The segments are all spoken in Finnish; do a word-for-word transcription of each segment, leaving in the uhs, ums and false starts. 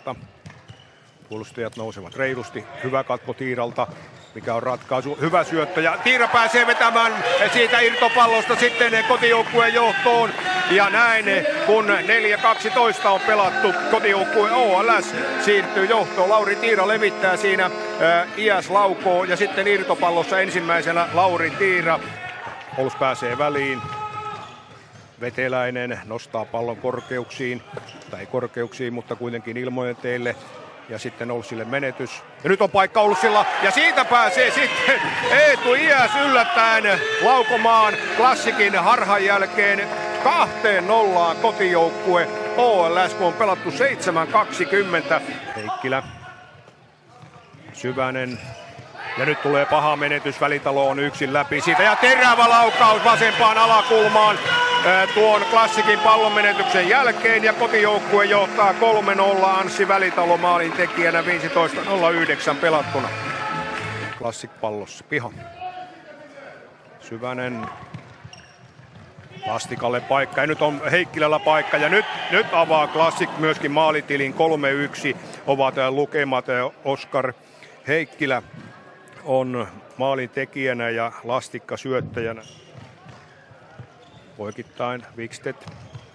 Tiiralta. Puolustajat nousevat reilusti. Hyvä katko Tiiralta, mikä on ratkaisu. Hyvä syöttö ja Tiira pääsee vetämään siitä irtopallosta sitten kotijoukkueen johtoon. Ja näin, kun neljä kaksitoista on pelattu, kotijoukkue O L S siirtyy johtoon. Lauri Tiira levittää siinä, ää, I S laukoo ja sitten irtopallossa ensimmäisenä Lauri Tiira. Oulus pääsee väliin. Veteläinen nostaa pallon korkeuksiin, tai korkeuksiin, mutta kuitenkin ilmoiteille. Ja sitten Oulsille menetys. Ja nyt on paikka Oulsilla. Ja siitä pääsee sitten Eetu Iäs yllättäen laukomaan Klassikin harhan jälkeen kahteen nollaan kotijoukkue O L S, kun on pelattu seitsemän kaksikymmentä. Heikkilä. Syvänen. Ja nyt tulee paha menetys. Välitalo on yksin läpi siitä. Ja terävä laukaus vasempaan alakulmaan tuon Klassikin pallonmenetyksen jälkeen. Ja kotijoukkue johtaa kolme nolla. Anssi Välitalo maalin tekijänä, viisitoista nolla yhdeksän pelattuna. Klassik pallossa. Piha. Syvänen. Lastikalle paikka. Ja nyt on Heikkilällä paikka. Ja nyt, nyt avaa Klassik myöskin maalitilin. kolme yksi ovat lukemat. Oskar Heikkilä on maalin tekijänä ja Lastikka syöttäjänä. Poikittain Wikstedt.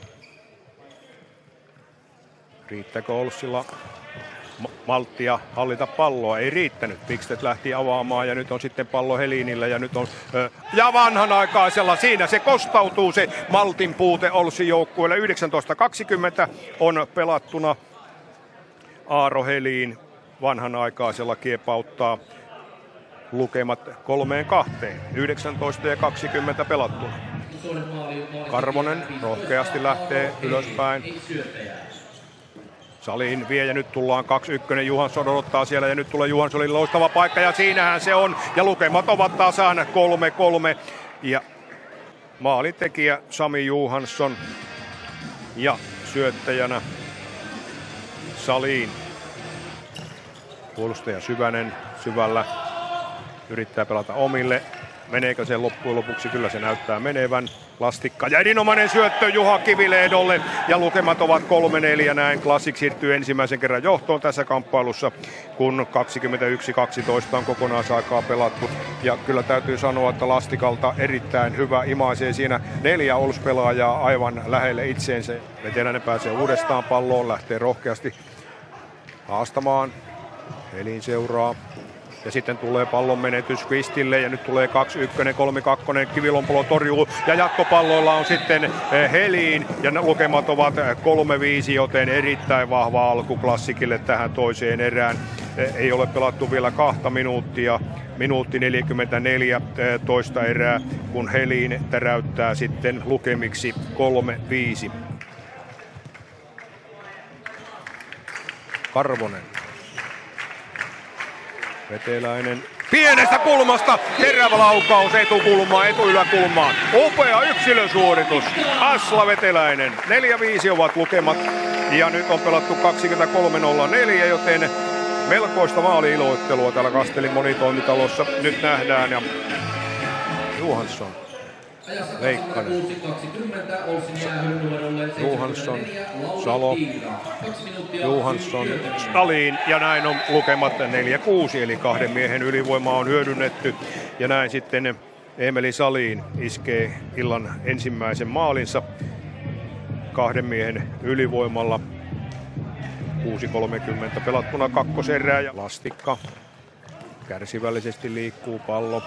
Riittääkö Oulsilla malttia hallita palloa? Ei riittänyt. Wikstedt lähti avaamaan ja nyt on sitten pallo Helinillä ja nyt on ö, ja vanhanaikaisella siinä se kostautuu se maltin puute Oulsin joukkueelle. yhdeksäntoista kaksikymmentä on pelattuna. Aaro Helin vanhanaikaisella kiepauttaa lukemat kolmeen kahteen. yhdeksäntoista ja kaksikymmentä pelattuna. Karvonen rohkeasti lähtee ylöspäin. Saliin vie ja nyt tullaan kaksi yksi. Johansson odottaa siellä ja nyt tulee Johanssonille loistava paikka ja siinähän se on. Ja lukemat ovat tasan kolme kolme. Ja maalintekijä Sami Johansson ja syöttäjänä Saliin. Puolustaja Syvänen syvällä yrittää pelata omille. Meneekö se loppujen lopuksi? Kyllä se näyttää menevän. Lastikka ja erinomainen syöttö Juha Kivilehdolle. Ja lukemat ovat kolme neljä näin. Klassik siirtyy ensimmäisen kerran johtoon tässä kamppailussa, kun kaksikymmentäyksi kaksitoista on kokonaisaikaa pelattu. Ja kyllä täytyy sanoa, että Lastikalta erittäin hyvä. Imaisee siinä neljä Oulus-pelaajaa aivan lähelle itseensä. Veteläinen pääsee uudestaan palloon, lähtee rohkeasti haastamaan. Helin seuraa. Ja sitten tulee pallon menetys Kvistille ja nyt tulee kaksi yksi, kolme kaksi, Kivilompolo torjuu ja jatkopalloilla on sitten Helin ja lukemat ovat kolme viisi, joten erittäin vahva alku Klassikille tähän toiseen erään. Ei ole pelattu vielä kahta minuuttia, minuutti neljäkymmentäneljä toista erää, kun Helin täräyttää sitten lukemiksi kolme viisi. Karvonen. Veteläinen pienestä kulmasta, terävä laukaus etukulmaan, etuyläkulmaan. Upea yksilösuoritus, Asla Veteläinen. neljä viisi ovat lukemat ja nyt on pelattu kaksikymmentäkolme nolla neljä, joten melkoista maali-iloittelua täällä Kastelin monitoimitalossa nyt nähdään. Ja Johansson, Leikkanen, Johansson, Salo, Johansson, Stalin ja näin on lukemat neljä kuusi, eli kahden miehen ylivoima on hyödynnetty ja näin sitten Emeli Salin iskee illan ensimmäisen maalinsa kahden miehen ylivoimalla. kuusi kolmekymmentä pelattuna kakkoserää ja Lastikka kärsivällisesti liikkuu pallo.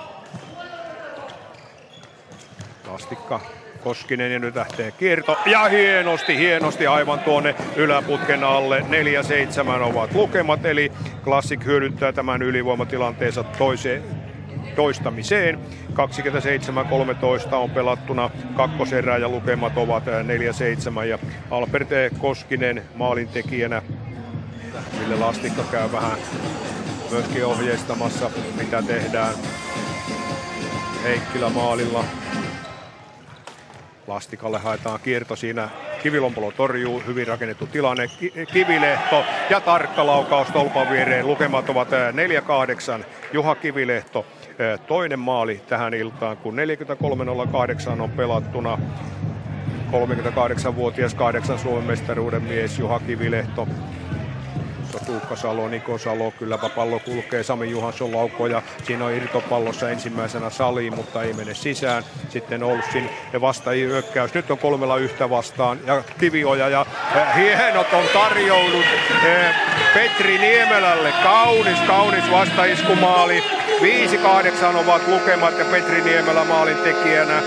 Lastikka, Koskinen ja nyt lähtee kierto ja hienosti, hienosti aivan tuonne yläputken alle. neljä seitsemän ovat lukemat, eli Klassik hyödyntää tämän ylivoimatilanteensa toiseen toistamiseen. kaksikymmentäseitsemän kolmetoista on pelattuna kakkoserää ja lukemat ovat neljä seitsemän ja Albert Koskinen maalintekijänä. Ville Lastikka käy vähän myöskin ohjeistamassa, mitä tehdään. Heikkilä maalilla. Lastikalle haetaan kierto siinä. Kivilompolo torjuu, hyvin rakennettu tilanne. Kivilehto ja tarkka laukaus tolpan viereen. Lukemat ovat neljä kahdeksan. Juha Kivilehto toinen maali tähän iltaan, kun neljäkymmentäkolme nolla kahdeksan on pelattuna. kolmekymmentäkahdeksanvuotias kahdeksan Suomen mestaruuden mies Juha Kivilehto Tuossa Tuukka Salo, Niko Salo, kylläpä pallo kulkee, Sami Juhansson laukoo ja siinä on irtopallossa ensimmäisenä Saliin, mutta ei mene sisään. Sitten Olssin vastahyökkäys, nyt on kolmella yhtä vastaan ja Kivioja ja äh, hienot on tarjoudut äh, Petri Niemelälle, kaunis, kaunis vastaiskumaali. viisi kahdeksan ovat lukemat ja Petri Niemelä maalin tekijänä.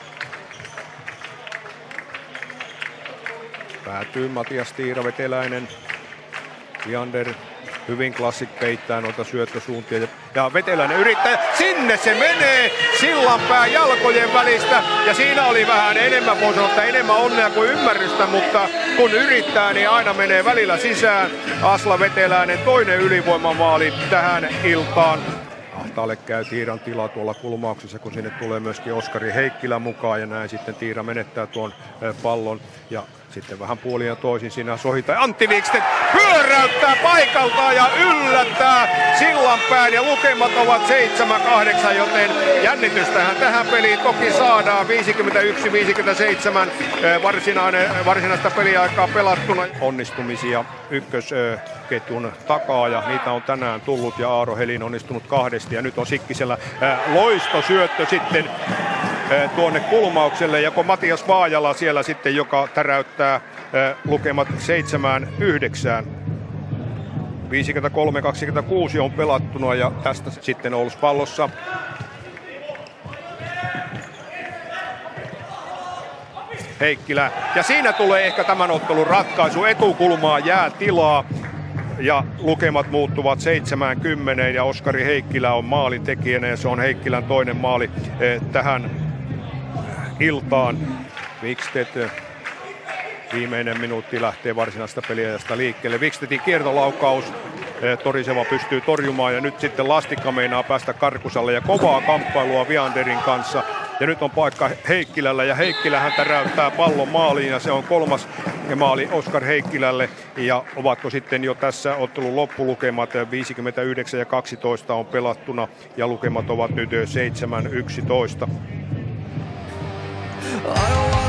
Päätyy Matias Tiira, Veteläinen, Viander hyvin klassik peittää noita syöttösuuntia ja Veteläinen yrittää, sinne se menee Sillanpää jalkojen välistä ja siinä oli vähän enemmän, voi sanoa, että enemmän onnea kuin ymmärrystä, mutta kun yrittää, niin aina menee välillä sisään. Asla Veteläinen, toinen ylivoimamaali tähän iltaan. Ahtaalle käy Tiiran tila tuolla kulmauksessa, kun sinne tulee myöskin Oskari Heikkilä mukaan ja näin sitten Tiira menettää tuon pallon ja sitten vähän puolin ja toisin siinä sohita. Antti Wikstedt pyöräyttää paikaltaan ja yllättää Sillanpään ja lukemat ovat seitsemän kahdeksan, joten jännitystähän tähän peliin toki saadaan. viisikymmentäyksi viisikymmentäseitsemän varsinainen, varsinaista peliaikaa pelattuna. Onnistumisia ykkösketjun takaa ja niitä on tänään tullut ja Aaro Helin onnistunut kahdesti ja nyt on Sikkisellä loistosyöttö sitten tuonne kulmaukselle, joko Matias Vaajala siellä sitten, joka täräyttää lukemat seitsemään yhdeksään. viisikymmentäkolme kaksikymmentäkuusi on pelattuna ja tästä sitten Oulus pallossa. Heikkilä ja siinä tulee ehkä tämän ottelun ratkaisu, etukulmaa jää tilaa. Ja lukemat muuttuvat seitsemänkymmentä ja Oskari Heikkilä on maalin tekijänä ja se on Heikkilän toinen maali eh, tähän iltaan. Wikstedt, viimeinen minuutti lähtee varsinaista peliajasta liikkeelle. Wikstedtin kiertolaukaus, eh, Toriseva pystyy torjumaan ja nyt sitten Lastikka meinaa päästä Karkusalle ja kovaa kamppailua Vianderin kanssa. Ja nyt on paikka Heikkilällä ja Heikkilähän täräyttää pallon maaliin ja se on kolmas maali Oskar Heikkilälle. Ja ovatko sitten jo tässä ottelun loppulukemat viisikymmentäyhdeksän ja kaksitoista on pelattuna ja lukemat ovat nyt seitsemän yksitoista.